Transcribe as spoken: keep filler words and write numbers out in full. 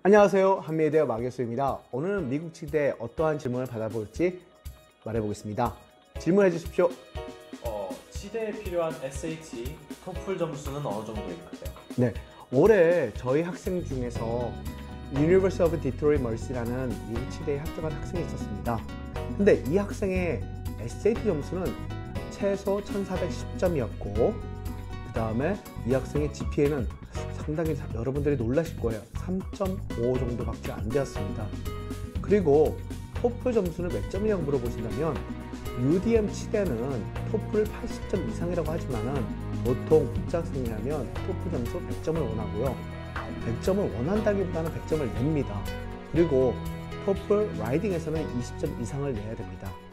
안녕하세요. 한미대어 마교수입니다. 오늘은 미국 치대에 어떠한 질문을 받아볼지 말해보겠습니다. 질문해 주십시오. 어, 치대에 필요한 에스에이티, 토플 점수는 어느 정도인가요? 네, 올해 저희 학생 중에서 University of Detroit Mercy라는 미국 치대에 합격한 학생이 있었습니다. 근데 이 학생의 에스에이티 점수는 최소 천사백십 점이었고 그 다음에 이 학생의 지피에이는 상당히 여러분들이 놀라실 거예요. 삼 점 오 정도밖에 안 되었습니다. 그리고 토플 점수는 몇 점이냐고 물어보신다면 유디엠 치대는 토플 팔십 점 이상이라고 하지만은 보통 국제학생이라면 토플 점수 백 점을 원하고요. 백 점을 원한다기보다는 백 점을 냅니다. 그리고 토플 라이딩에서는 이십 점 이상을 내야 됩니다.